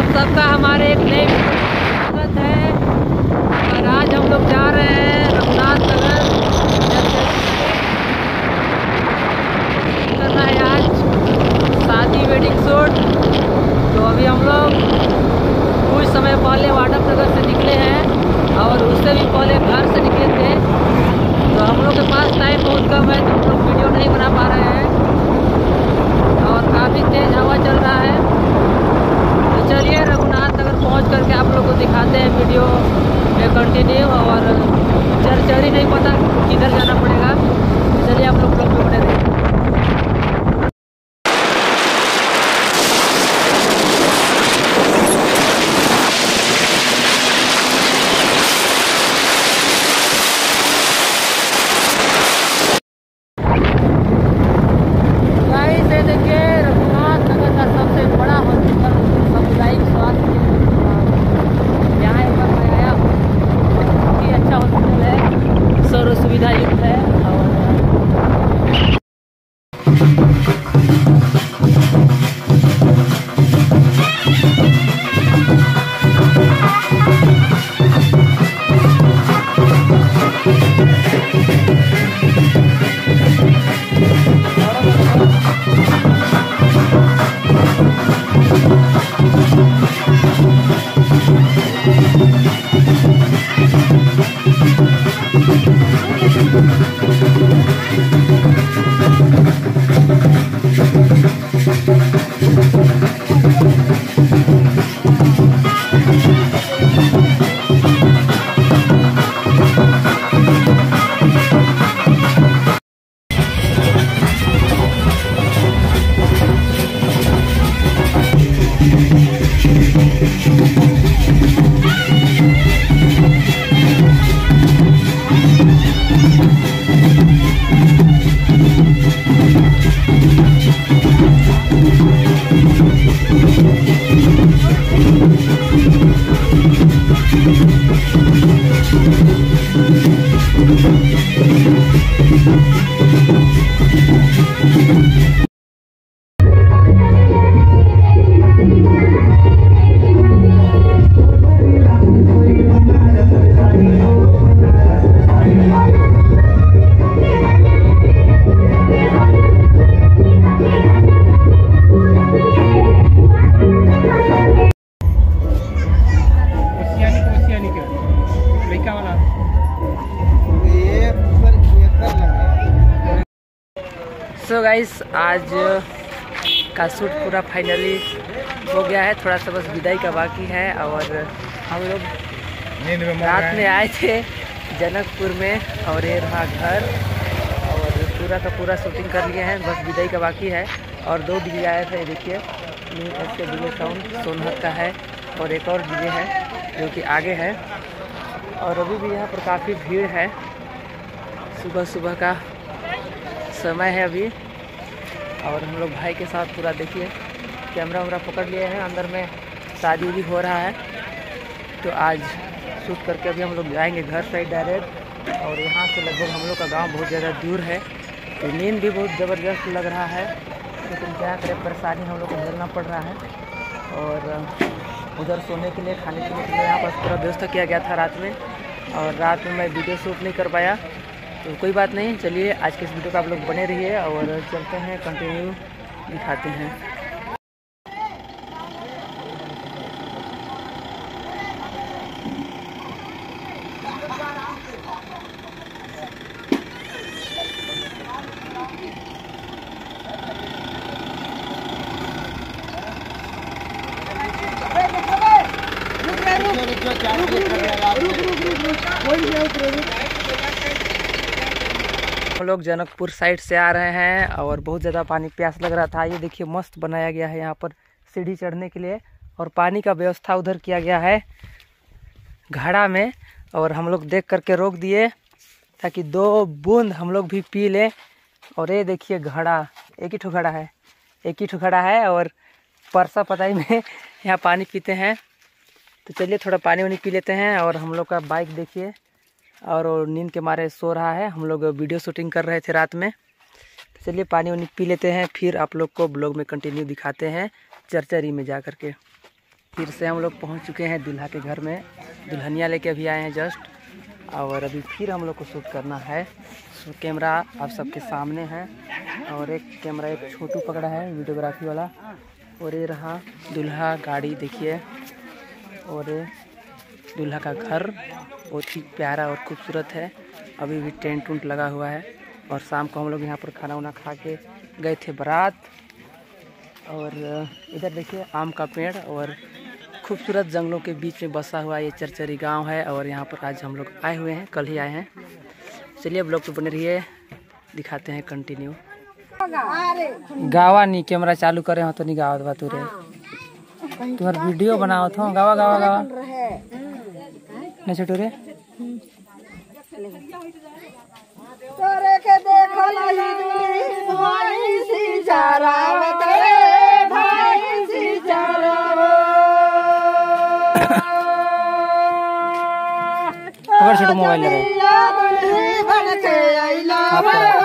सबका हमारे एक नए स्वागत है। और आज हम लोग जा रहे हैं रघुनाथ नगर करना है आज शादी वेडिंग शूट। तो अभी हम लोग कुछ समय पहले वाटक नगर से निकले हैं और उससे भी पहले घर से निकले थे। तो हम लोग के पास टाइम बहुत कम है तो हम लोग वीडियो नहीं बना पा रहे हैं और काफ़ी तेज़ हवा चल रहा है। तो चलिए रघुनाथ नगर पहुंच करके आप लोग को दिखाते हैं वीडियो में कंटिन्यू। और चरचरी नहीं पता किधर जाना पड़ेगा, तो चलिए आप लोग में बने रहिए। सुविधा युक्त है सो गाइस आज का शूट पूरा फाइनली हो गया है। थोड़ा सा बस विदाई का बाकी है। और हम लोग रात में आए थे जनकपुर में और ये रहा घर और पूरा का पूरा शूटिंग कर लिए हैं, बस विदाई का बाकी है। और 2 डीजे आए थे, देखिए इसके डीजे साउंड सोनहत का है और एक और डीजे है जो कि आगे है। और अभी भी यहाँ पर काफ़ी भीड़ है, सुबह सुबह का समय है अभी। और हम लोग भाई के साथ पूरा देखिए कैमरा वैमरा पकड़ लिए हैं। अंदर में शादी भी हो रहा है तो आज शूट करके अभी हम लोग जाएंगे घर साइड डायरेक्ट। और यहाँ से लगभग हम लोग का गांव बहुत ज़्यादा दूर है तो नींद भी बहुत ज़बरदस्त लग रहा है, लेकिन क्या करें परेशानी हम लोग को झेलना पड़ रहा है। और उधर सोने के लिए खाने पीने के लिए यहाँ पर पूरा व्यवस्था किया गया था रात में। और रात में मैं वीडियो शूट नहीं कर पाया तो कोई बात नहीं। चलिए आज के इस वीडियो का आप लोग बने रहिए और चलते हैं कंटिन्यू दिखाते हैं। हम लोग जनकपुर साइड से आ रहे हैं और बहुत ज़्यादा पानी प्यास लग रहा था। ये देखिए मस्त बनाया गया है यहाँ पर सीढ़ी चढ़ने के लिए और पानी का व्यवस्था उधर किया गया है घड़ा में। और हम लोग देख करके रोक दिए ताकि 2 बूंद हम लोग भी पी लें। और ये देखिए घड़ा, एक ही ठो घड़ा है और परसा पताई में यहाँ पानी पीते हैं। तो चलिए थोड़ा पानी वानी पी लेते हैं। और हम लोग का बाइक देखिए और नींद के मारे सो रहा है। हम लोग वीडियो शूटिंग कर रहे थे रात में। तो चलिए पानी वानी पी लेते हैं, फिर आप लोग को ब्लॉग में कंटिन्यू दिखाते हैं चरचरी में जा कर के। फिर से हम लोग पहुंच चुके हैं दूल्हा के घर में। दुल्हनिया लेके अभी आए हैं जस्ट, और अभी फिर हम लोग को शूट करना है। कैमरा आप सबके सामने है, और एक कैमरा एक छोटू पकड़ा है वीडियोग्राफी वाला, और ये रहा दूल्हा गाड़ी देखिए, और ये दूल्हा का घर बहुत ही प्यारा और खूबसूरत है। अभी भी टेंट उंट लगा हुआ है, और शाम को हम लोग यहाँ पर खाना वाना खा के गए थे बारात। और इधर देखिए आम का पेड़, और खूबसूरत जंगलों के बीच में बसा हुआ ये चरचरी गांव है। और यहाँ पर आज हम लोग आए हुए हैं, कल ही आए हैं। चलिए ब्लॉग पे बने रहिए, दिखाते हैं कंटिन्यू। गावा नहीं कैमरा चालू करे हो तो नहीं गावत बा तुरे, तुम्हार वीडियो बनाओ तो गावा गावा गावा नहीं छोटू रे। तोरे के देखो भाई सी जरावत रे भाई सी छोटू मोबाइल रे।